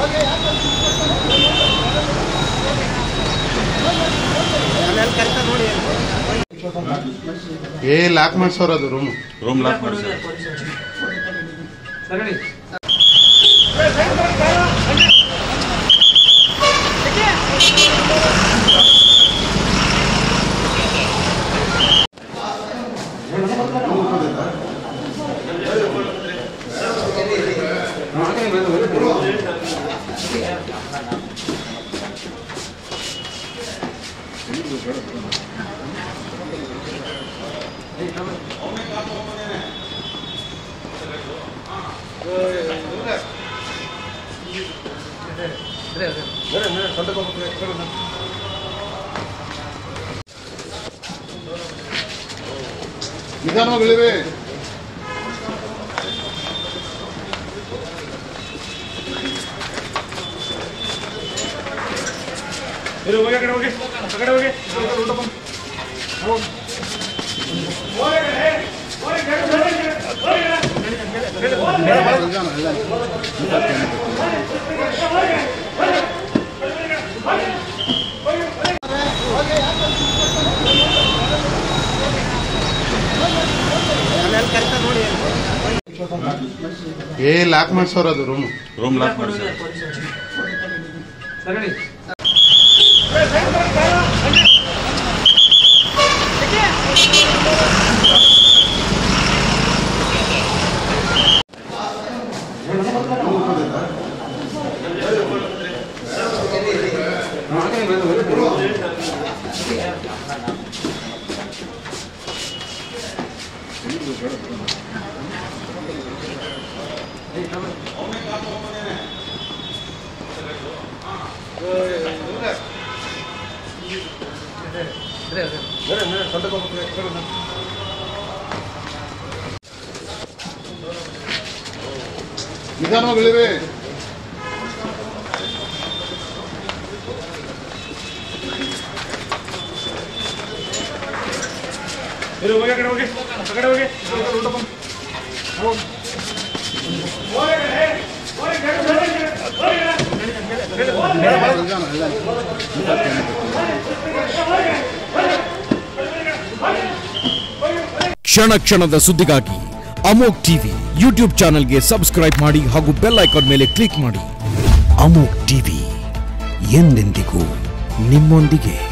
Lock ಮಾಡ್ಸೋರ ಅದು room lock ಮಾಡ್ಸೋರ ನಿಧಾನವಾಗಿಳಿವೆ. ಲಾಕ್ ಮಾಡ್ಸೋರ ಅದು ರೂಮ್ ಲಾಕ್ ಮಾಡ್ಸೋರ ನಿಧಾನವಾಗಿಳಿವೆ. ಕ್ಷಣ ಕ್ಷಣದ ಸುದ್ದಿಗಾಗಿ ಅಮೋಕ್ ಟಿವಿ ಯೂಟ್ಯೂಬ್ ಚಾನೆಲ್ಗೆ ಸಬ್ಸ್ಕ್ರೈಬ್ ಮಾಡಿ ಹಾಗೂ ಬೆಲ್ ಐಕಾನ್ ಮೇಲೆ ಕ್ಲಿಕ್ ಮಾಡಿ. ಅಮೋಕ್ ಟಿವಿ ಎಂದೆಂದಿಗೂ ನಿಮ್ಮೊಂದಿಗೆ.